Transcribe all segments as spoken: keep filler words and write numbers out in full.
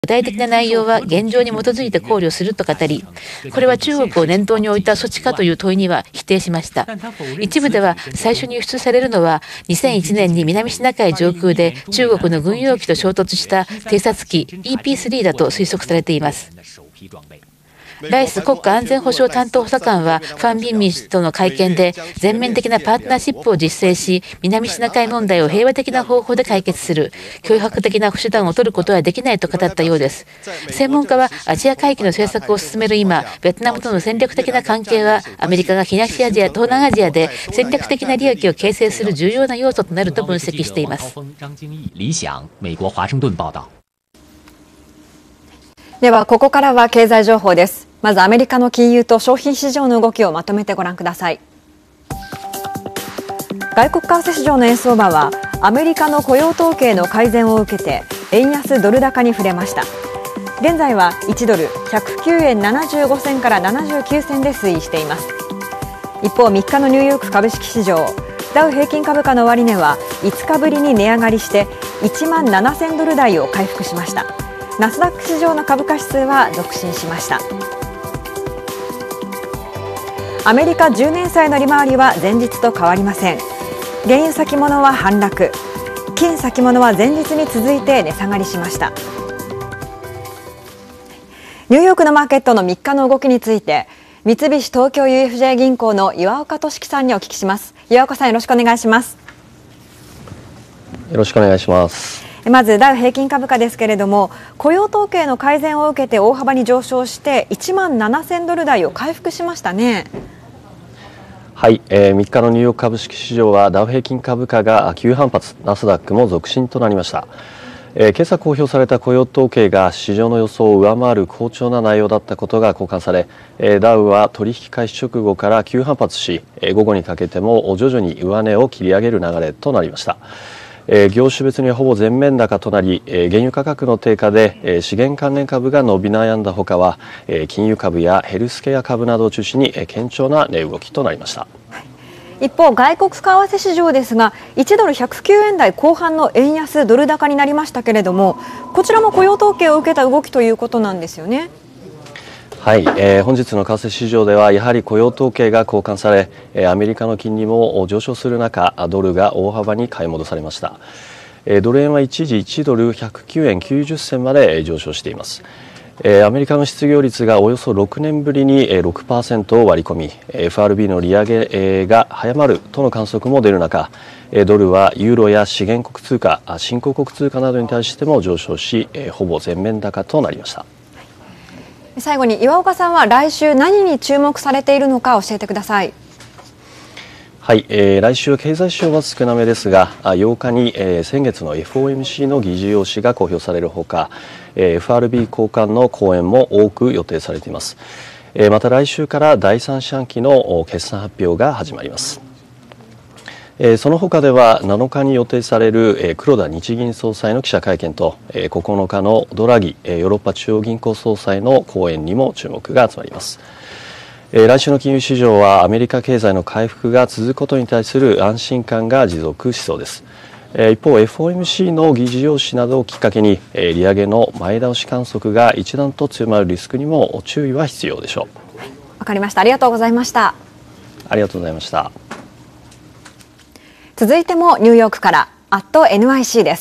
具体的な内容は現状に基づいて考慮すると語り、これは中国を念頭に置いた措置かという問いには否定しました。一部では最初に輸出されるのはにせんいちねんに南シナ海上空で中国の軍用機と衝突した偵察機 イーピースリー だと推測されています。ライス国家安全保障担当補佐官はファン・ビンミン氏との会見で全面的なパートナーシップを実践し、南シナ海問題を平和的な方法で解決する脅迫的な手段を取ることはできないと語ったようです。専門家はアジア海域の政策を進める今、ベトナムとの戦略的な関係はアメリカが東アジア、東南アジアで戦略的な利益を形成する重要な要素となると分析しています。 ではここからは経済情報です。まずアメリカの金融と商品市場の動きをまとめてご覧ください。外国為替市場の円相場はアメリカの雇用統計の改善を受けて円安ドル高に触れました。現在はいちドルひゃくきゅうえんななじゅうごせんからななじゅうきゅうせんで推移しています。一方みっかのニューヨーク株式市場、ダウ平均株価の終値はいつかぶりに値上がりしていちまんななせんドル台を回復しました。ナスダック市場の株価指数は続伸しました。アメリカじゅうねん債の利回りは前日と変わりません。原油先物は反落、金先物は前日に続いて値下がりしました。ニューヨークのマーケットのみっかの動きについて、三菱東京 ユーエフジェー 銀行の岩岡俊樹さんにお聞きします。岩岡さん、よろしくお願いします。 よろしくお願いします。 まずダウ平均株価ですけれども、雇用統計の改善を受けて大幅に上昇していちまんななせんドル台を回復しましたね。 はい、えー、みっかのニューヨーク株式市場はダウ平均株価が急反発、ナスダックも続伸となりました。えー、今朝公表された雇用統計が市場の予想を上回る好調な内容だったことが好感され、えー、ダウは取引開始直後から急反発し、えー、午後にかけても徐々に上値を切り上げる流れとなりました。えー、業種別にほぼ全面高となり、えー、原油価格の低下で、えー、資源関連株が伸び悩んだほかは、えー、金融株やヘルスケア株などを中心に、えー、堅調な値動きとなりました。 一方、外国為替市場ですがいちドルひゃくきゅうえん台後半の円安ドル高になりましたけれども、こちらも雇用統計を受けた動きということなんですよね。 はい、えー、本日の為替市場ではやはり雇用統計が好感され、えー、アメリカの金利も上昇する中、ドルが大幅に買い戻されました。えー、ドル円は一時いちドルひゃくきゅうえんきゅうじゅっせんまで上昇しています。えー、アメリカの失業率がおよそろくねんぶりに ろくパーセント を割り込み、エフアールビー の利上げが早まるとの観測も出る中、ドルはユーロや資源国通貨、新興国通貨などに対しても上昇し、ほぼ全面高となりました。 最後に岩岡さんは来週何に注目されているのか教えてください。 はい、えー、来週は経済指標は少なめですが、ようかに、えー、先月の エフオーエムシー の議事要旨が公表されるほか、えー、エフアールビー 高官の講演も多く予定されています。えー、また来週からだいさん四半期の決算発表が始まります。えー、その他ではなのかに予定される、えー、黒田日銀総裁の記者会見と、えー、ここのかのドラギ、えー、ヨーロッパ中央銀行総裁の講演にも注目が集まります。えー、来週の金融市場はアメリカ経済の回復が続くことに対する安心感が持続しそうです。えー、一方 エフオーエムシー の議事要旨などをきっかけに、えー、利上げの前倒し観測が一段と強まるリスクにも注意は必要でしょう。 はい、わかりました。ありがとうございました。 ありがとうございました。 続いてもニューヨークからアット エヌワイシー です。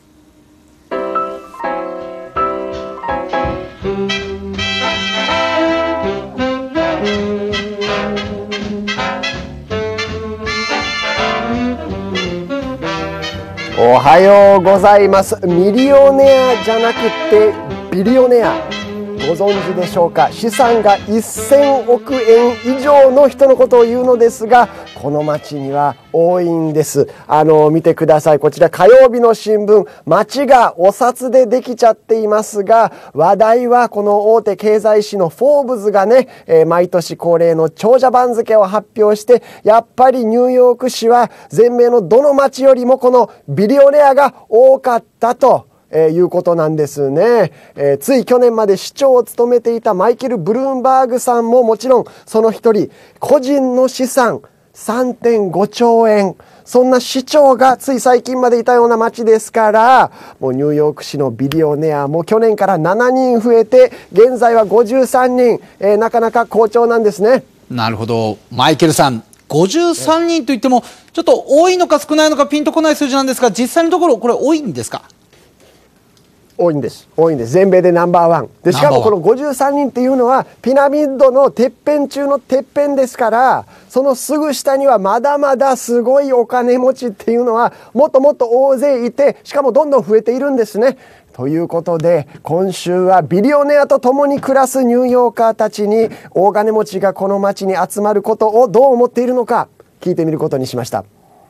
おはようございます。ミリオネアじゃなくてビリオネア、ご存知でしょうか。資産がせんおくえん以上の人のことを言うのですが、この町には多いんです。あの見てください。こちら火曜日の新聞、町がお札でできちゃっていますが、話題はこの大手経済誌のフォーブズがね、えー、毎年恒例の長者番付を発表して、やっぱりニューヨーク市は全米のどの町よりもこのビリオネアが多かったとえー、いうことなんですね。えー、つい去年まで市長を務めていたマイケル・ブルームバーグさんももちろんその一人。個人の資産さんてんごちょうえん、そんな市長がつい最近までいたような街ですから、もうニューヨーク市のビリオネアも去年からななにん増えて現在はごじゅうさんにん、えー、なかなか好調なんですね。 なるほど。マイケルさん、ごじゅうさんにんといってもちょっと多いのか少ないのかピンとこない数字なんですが、実際のところこれ多いんですか？ 多いんです多いんです全米でナンバーワンで、しかもこのごじゅうさんにんっていうのはピラミッドのてっぺん中のてっぺんですから、そのすぐ下にはまだまだすごいお金持ちっていうのはもっともっと大勢いて、しかもどんどん増えているんですね。ということで今週はビリオネアと共に暮らすニューヨーカーたちに大金持ちがこの街に集まることをどう思っているのか聞いてみることにしました。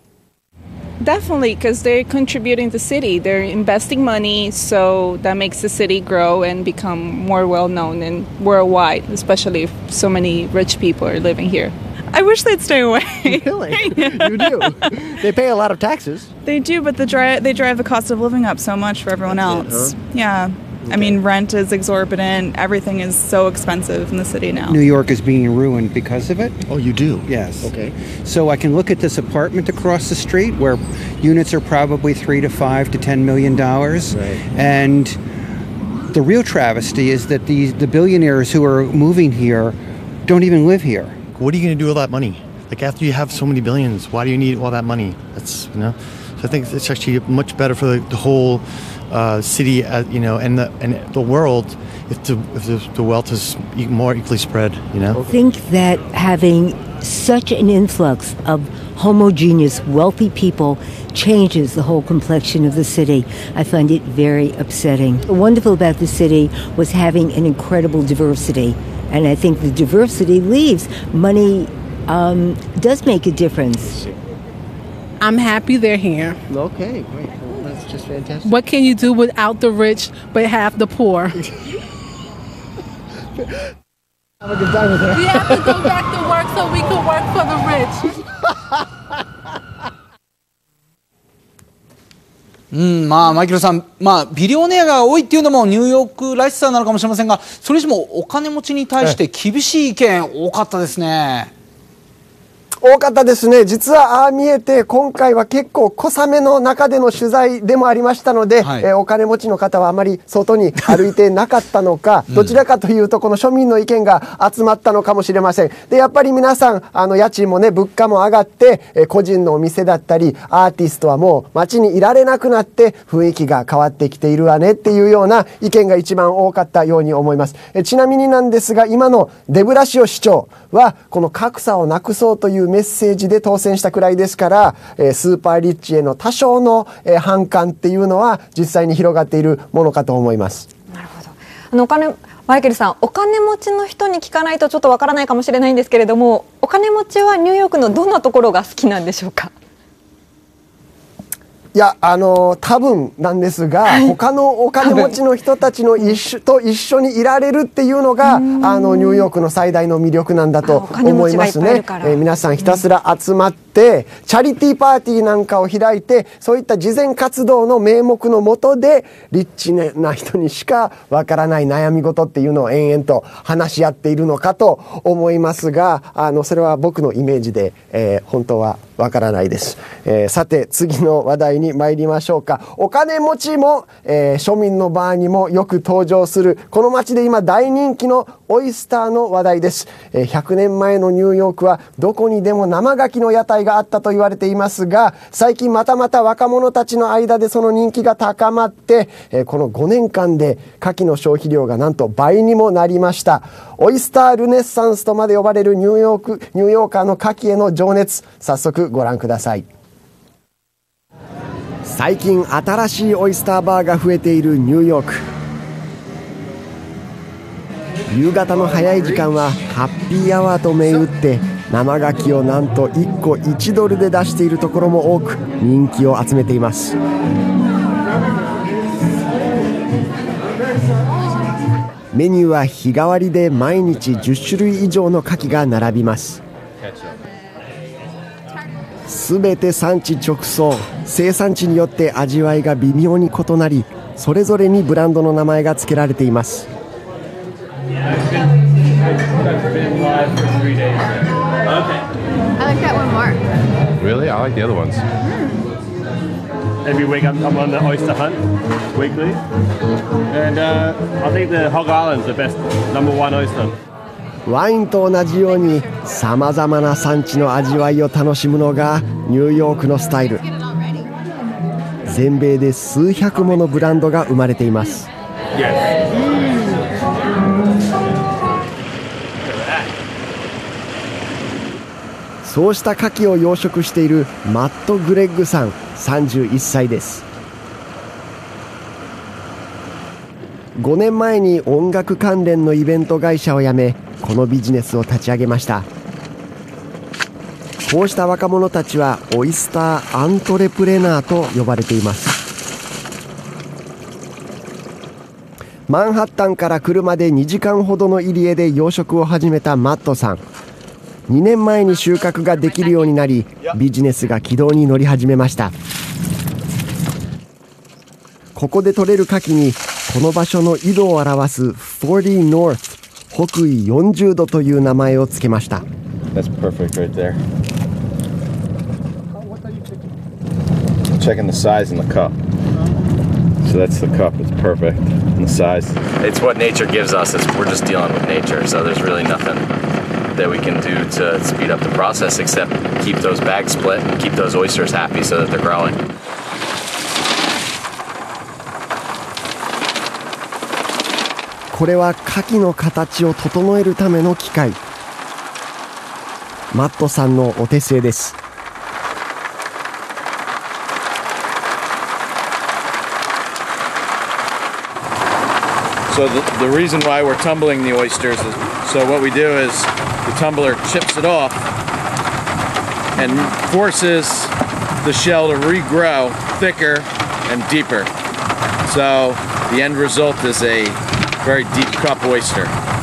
Definitely, because they're contributing to the city. They're investing money, so that makes the city grow and become more well-known and worldwide, especially if so many rich people are living here. I wish they'd stay away. Really? You do? They pay a lot of taxes. They do, but the dri- they drive the cost of living up so much for everyone That's else. it, huh? Yeah. I mean, rent is exorbitant. Everything is so expensive in the city now. New York is being ruined because of it. Oh, you do? Yes. Okay. So I can look at this apartment across the street where units are probably three to five to ten million dollars, right. And the real travesty is that these the billionaires who are moving here don't even live here. What are you going to do with all that money? Like after you have so many billions, why do you need all that money? That's you know. So I think it's actually much better for the, the whole. Uh, city, uh, you know, and the and the world, if the if the, the wealth is more equally spread, you know. I think that having such an influx of homogeneous, wealthy people changes the whole complexion of the city. I find it very upsetting. The wonderful about the city was having an incredible diversity, and I think the diversity leaves money um, does make a difference. I'm happy they're here. Okay, great. That's just fantastic. What can you do without the rich but have the poor? Have a good time with her. We have to go back to work so we can work for the rich. うん、まあマイケルさん、まあビリオネアが多いっていうのもニューヨークらしさなのかもしれませんが、それにしてもお金持ちに対して厳しい意見多かったですね。 多かったですね。実はああ見えて今回は結構小雨の中での取材でもありましたので、はい、えー、お金持ちの方はあまり外に歩いてなかったのか、うん、どちらかというとこの庶民の意見が集まったのかもしれません。でやっぱり皆さんあの家賃もね物価も上がって、えー、個人のお店だったりアーティストはもう街にいられなくなって雰囲気が変わってきているわねっていうような意見が一番多かったように思います。えー、ちなみになんですが今のデブラシオ市長はこの格差をなくそうというメッセージで当選したくらいですから、えー、スーパーリッチへの多少の、えー、反感っていうのは実際に広がっているものかと思います。 なるほど。あのお金マイケルさん、お金持ちの人に聞かないとちょっとわからないかもしれないんですけれども、お金持ちはニューヨークのどんなところが好きなんでしょうか。 いやあの多分なんですが、はい、他のお金持ちの人たちの一緒と一緒にいられるっていうのがあのニューヨークの最大の魅力なんだと思いますね。えー、皆さんひたすら集まって、うん、チャリティーパーティーなんかを開いてそういった慈善活動の名目のもとでリッチな人にしかわからない悩み事っていうのを延々と話し合っているのかと思いますが、あのそれは僕のイメージで、えー、本当はわからないです。えー、さて次の話題に参りましょうか。お金持ちも、えー、庶民の場にもよく登場するこの街で今大人気のオイスターの話題です。えー、ひゃくねんまえのニューヨークはどこにでも生牡蠣の屋台があったと言われていますが、最近またまた若者たちの間でその人気が高まって、えー、このごねんかんで牡蠣の消費量がなんと倍にもなりました。オイスタールネッサンスとまで呼ばれるニューヨークニューヨーカーの牡蠣への情熱、早速ご覧ください。最近新しいオイスターバーが増えているニューヨーク。夕方の早い時間はハッピーアワーと銘打って生牡蠣をなんといっこいちドルで出しているところも多く人気を集めています。メニューは日替わりで毎日じゅっしゅるい以上の牡蠣が並びます。すべて産地直送、生産地によって味わいが微妙に異なり、それぞれにブランドの名前が付けられています。 Um, like that one more. Really? I like the other ones. Every week I'm, I'm on the oyster hunt weekly, and uh, I think the Hog Island's the best number one oyster. ワインと同じようにさまざまな産地の味わいを楽しむのがニューヨークのスタイル。全米で数百ものブランドが生まれています。そうした牡蠣を養殖しているマット・グレッグさんさんじゅういっさいです。ごねんまえに音楽関連のイベント会社を辞めこのビジネスを立ち上げました。こうした若者たちはオイスターアントレプレナーと呼ばれています。マンハッタンから車でにじかんほどの入り江で養殖を始めたマットさん。にねんまえに収穫ができるようになりビジネスが軌道に乗り始めました。ここで取れる牡蠣にこの場所の緯度を表すよんじゅうノース北緯よんじゅうどという名前をつけました。 That's perfect right there. Checking the size in the cup. So that's the cup. It's perfect. And the size. It's what nature gives us. It's, we're just dealing with nature. So there's really nothing that we can do to speed up the process except keep those bags split and keep those oysters happy so that they're growing. これは牡蠣の形を整えるための機械。マットさんのお手製です。 So the, the reason why we're tumbling the oysters is so what we do is the tumbler chips it off and forces the shell to regrow thicker and deeper. So the end result is a very deep cup oyster.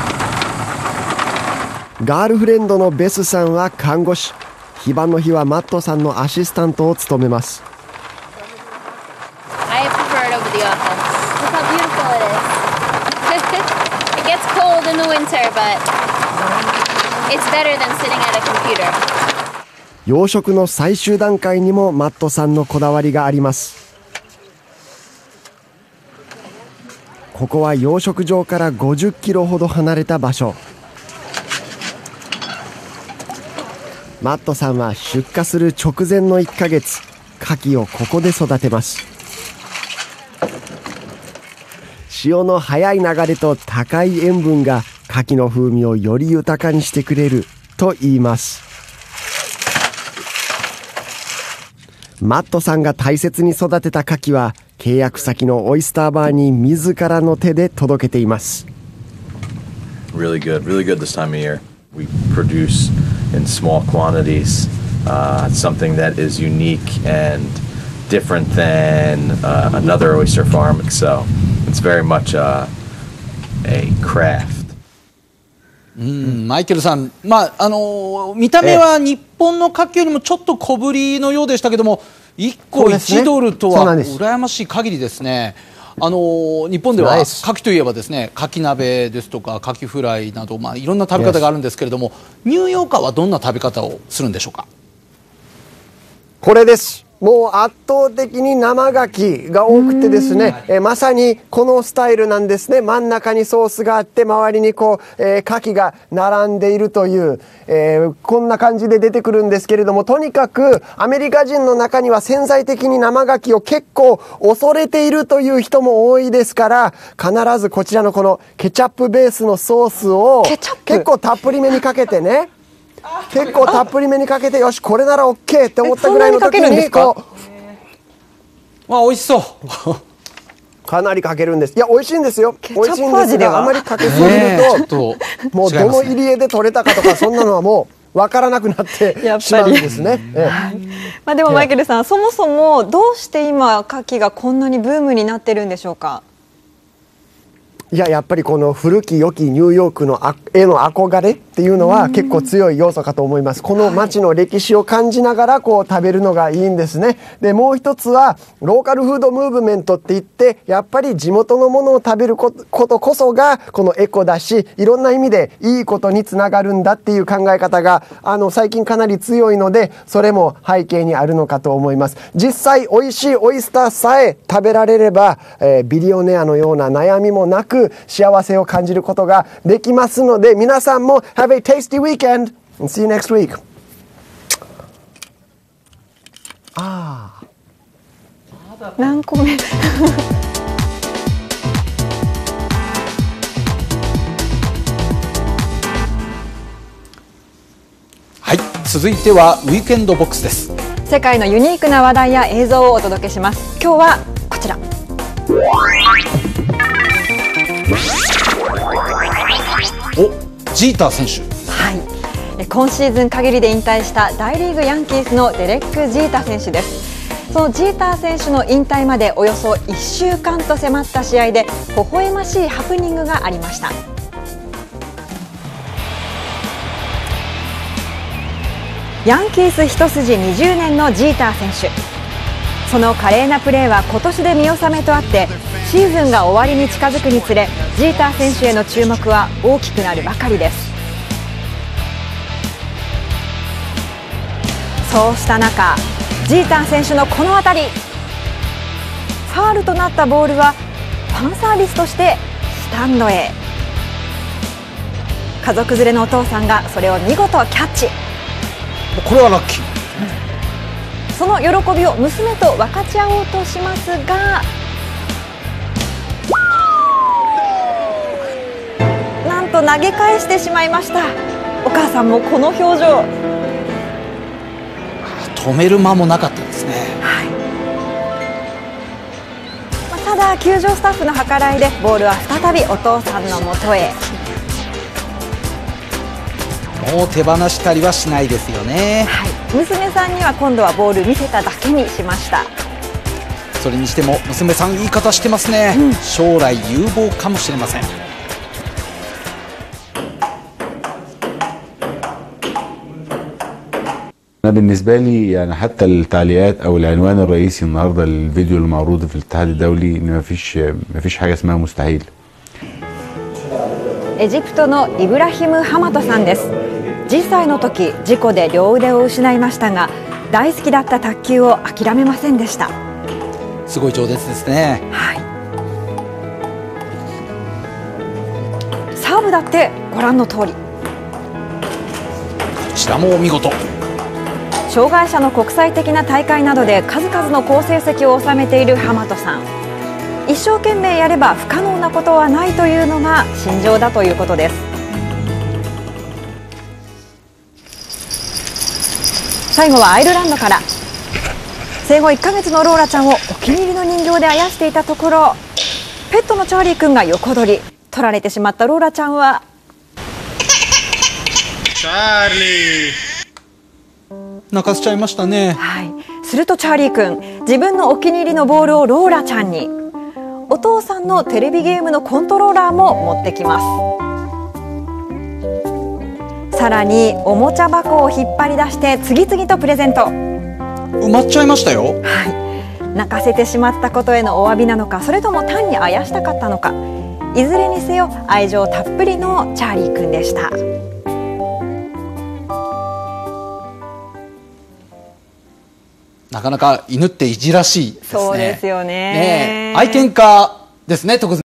ガールフレンドのベスさんは看護師。非番の日はマットさんのアシスタントを務めます。 I prefer it over the office. Look how beautiful it is. It gets cold in the winter, but it's better than sitting at a computer. 養殖の最終段階にもマットさんのこだわりがあります。ここは養殖場からごじゅっキロほど離れた場所。マットさんは出荷する直前のいっかげつ牡蠣をここで育てます。潮の速い流れと高い塩分が牡蠣の風味をより豊かにしてくれると言います。マットさんが大切に育てた牡蠣は契約先のオイスターバーに自らの手で届けています。 Really good, really good this time of year. We produce in small quantities uh, something that is unique and different than uh, another oyster farm. So it's very much uh, a craft. うん、マイケルさん、まああの見た目は日本の牡蠣よりもちょっと小ぶりのようでしたけども、いっこいちドルとは羨ましい限りですね。あの日本では牡蠣といえばですね、牡蠣鍋ですとか牡蠣フライなど、まあいろんな食べ方があるんですけれども、ニューヨーカーはどんな食べ方をするんでしょうか。 これです。もう圧倒的に生牡蠣が多くてですね、えまさにこのスタイルなんですね。真ん中にソースがあって周りにこう、えー、牡蠣が並んでいるという、えー、こんな感じで出てくるんですけれども、とにかくアメリカ人の中には潜在的に生牡蠣を結構恐れているという人も多いですから、必ずこちらのこのケチャップベースのソースを結構たっぷりめにかけてね、結構たっぷりめにかけて、よしこれなら オーケー って思ったぐらいの時にこう、 わあ美味しそうかなりかけるんです。いや美味しいんですよ。美味しいんですが、あまりかけすぎるともうどの入り江で取れたかとかそんなのはもう分からなくなってしまうんですね。ええ、 まあでもマイケルさん、そもそもどうして今牡蠣がこんなにブームになってるんでしょうか。 いややっぱりこの古き良きニューヨークのへの憧れっていうのは結構強い要素かと思います。この街の歴史を感じながらこう食べるのがいいんですね。でもう一つはローカルフードムーブメントって言ってやっぱり地元のものを食べることこそがこのエコだし、いろんな意味でいいことにつながるんだっていう考え方があの最近かなり強いので、それも背景にあるのかと思います。実際美味しいオイスターさえ食べられれば、えー、ビリオネアのような悩みもなく幸せを感じることができますので、皆さんも Have a tasty weekend and see you next week. ああ何個目はい、続いてはウィークエンドボックスです。 世界のユニークな話題や映像をお届けします。今日はこちら。 お、ジーター選手。 はい、今シーズン限りで引退した大リーグヤンキースのデレック・ジーター選手です。そのジーター選手の引退までおよそいっしゅうかんと迫った試合で微笑ましいハプニングがありました。ヤンキース一筋にじゅうねんのジーター選手、その華麗なプレーは今年で見納めとあって、シーズンが終わりに近づくにつれジーター選手への注目は大きくなるばかりです。そうした中、ジーター選手のこの当たり、ファールとなったボールはファンサービスとしてスタンドへ。家族連れのお父さんがそれを見事キャッチ。 これはラッキー。 その喜びを娘と分かち合おうとしますが、なんと投げ返してしまいました。お母さんもこの表情。 止める間もなかったですね。 はい、まあ、ただ球場スタッフの計らいでボールは再びお父さんの元へ。 もう手放したりはしないですよね。 はい、娘さんには今度はボール見せただけにしました。 それにしても娘さんいい方してますね、うん、将来有望かもしれません。 أنا بالنسبة لي يعني حتى التعليقات أو العنوان الرئيسي النهارده للفيديو المعروض في الاتحاد الدولي إن مفيش مفيش حاجة اسمها مستحيل。 エジプトのイブラヒム・ハマトさんです。じゅっさいの時、事故で両腕を失いましたが、大好きだった卓球を諦めませんでした。 すごい情熱ですね。 はい。サーブだってご覧の通り。こちらもお見事。 障害者の国際的な大会などで数々の好成績を収めているハマトさん。一生懸命やれば不可能なことはないというのが信条だということです。最後はアイルランドから。生後いっかげつのローラちゃんをお気に入りの人形であやしていたところ、ペットのチャーリー君が横取り。取られてしまったローラちゃんはチャーリー泣かせちゃいましたね。 はい、するとチャーリー君、自分のお気に入りのボールをローラちゃんに。お父さんのテレビゲームのコントローラーも持ってきます。さらにおもちゃ箱を引っ張り出して次々とプレゼント。 埋まっちゃいましたよ。 はい、泣かせてしまったことへのお詫びなのか、それとも単にあやしたかったのか、いずれにせよ愛情たっぷりのチャーリー君でした。 なかなか犬っていじらしいですね。 そうですよね。 ね、愛犬家ですね、特に。